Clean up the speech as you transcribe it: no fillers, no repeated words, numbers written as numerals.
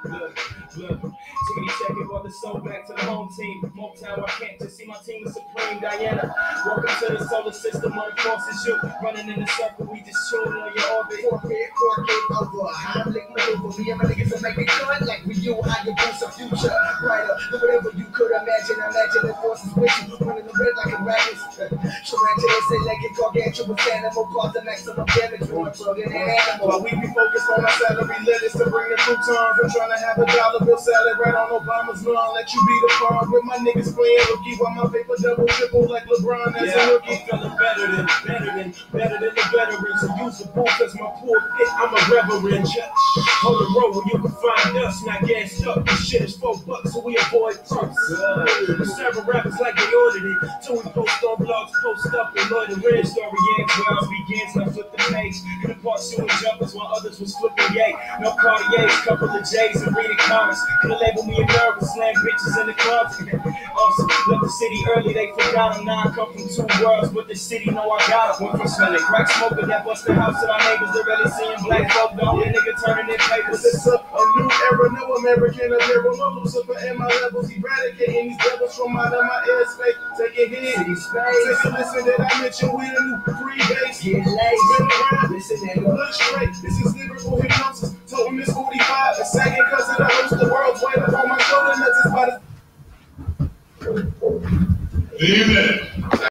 Look, too many check-in brought the soul back to the home team. Motown, I can't just see my team is supreme. Diana, welcome to the solar system. On forces you running in the circle. We just chewing on your orbit. Corking over a Heimlich maneuver. Me and my niggas will make it cut like we you. How you boost a future brighter than whatever you could imagine. Imagine the forces with you running the red like a rabbit. Tarantulas say like a gargantuous animal cause the maximum damage. We're plugging an animal. While we be focused on our salary letters to bring the croutons. I'm trying to have a dollar bill salad right on Obama's lawn. Let you be the farm with my niggas playing rookie while my paper double triple like LeBron as a rookie. I'm feeling better than the veterans who use the booth as my pulpit. I'm a reverend. On the road where you can find us, not gassed up. This shit is $4, so we avoid trucks. Several rappers like they ordered it. Till we post on blogs, post up and loiter red story ends where ours begins. I flip the page in the part shooting jumpers while others was flipping yay. No Cartiers, couple of J's and reading comments. Could've labeled me a nervous, slam bitches in the clubs. Also, left the city early, they forgot him. Now I come from two worlds, but the city know I got him. Went from smelling crack smoker that bust the house to my neighbors. They're really seeing black folk, dog. The nigga turning their papers. It's a new era, no American apparel, no Lucifer in my levels, eradicating these devils from out of my airspace. Take a hit, take a listen that I mentioned with a new free base. Get laid, spin around, listen and look straight. This is lyrical hypnosis. Told Miss 45 a second cause of the host. The world's weight upon my shoulder, and that's just by the Amen.